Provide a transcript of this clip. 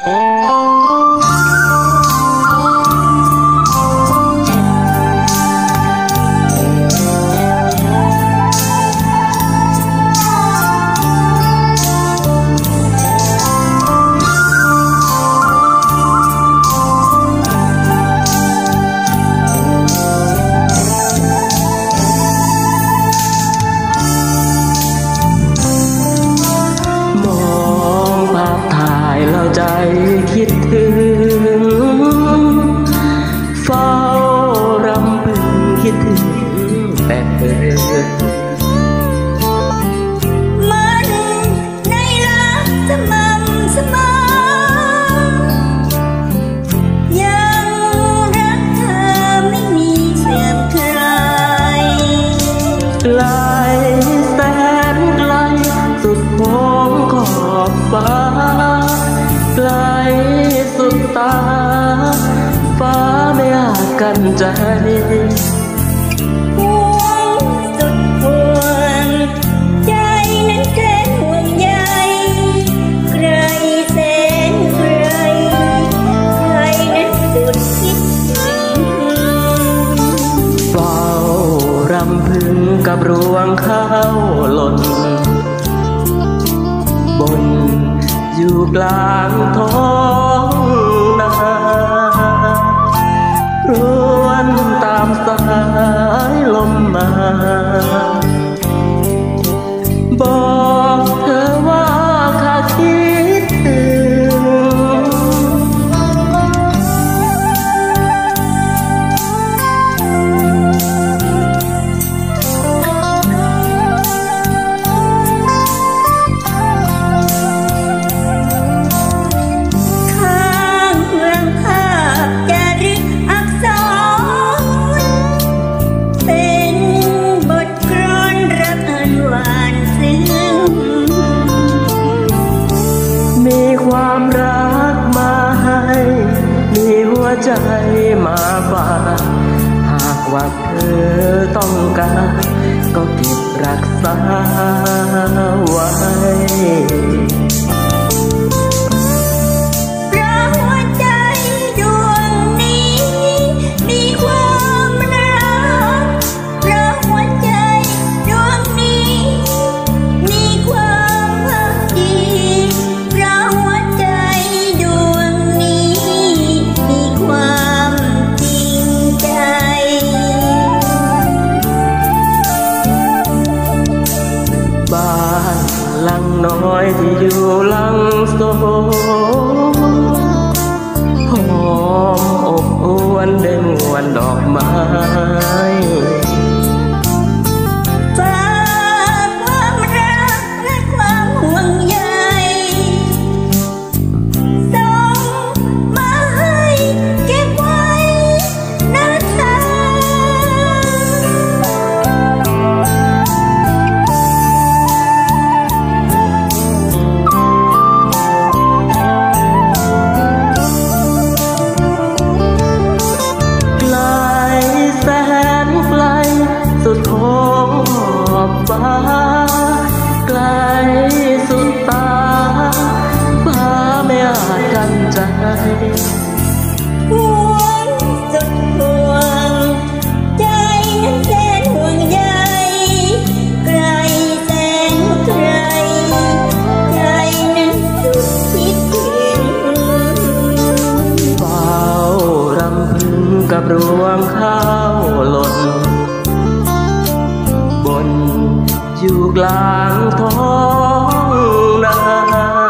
ใจคิดถึงเฝ้ารำพึงคิดถึงแต่เธอมันในรักสม่ำเสมอยังรักเธอไม่มีเสื่อมคลายไกลแสนไกลสุดโค้งขอบฟ้าไกลสุดตาฟ้าไม่อาจกันใจห่วงสุดห่วงใจนั้นแสนห่วงใยใครแสนใครนั้นสุดคิดถึงเฝ้ารำพึงกับรวงข้าวหล่นบนอยู่กลางท้องนารวนตามสายลมมาบอกเธอว่าข้าคิดถึงความรักมาให้มีหัวใจมาฝากหากว่าเธอต้องการก็เก็บรักษาไว้บ้านหลังน้อยที่อยู่หลังโซหอมอบอวนได้มวลดอกไม้ฝากความรักและความห่วงใยส่งมาให้เก็บไว้นะเธอสุดโค้งขอบฟ้าไกลสุดตาฟ้าไม่อาจกันใจห่วงสุดห่วงใจนั้นแสนห่วงใยใครแสนใครใจนั้นสุดคิดถึงเฝ้ารำพึงกับรวงข้าวหล่นบนอยู่กลางท้องนา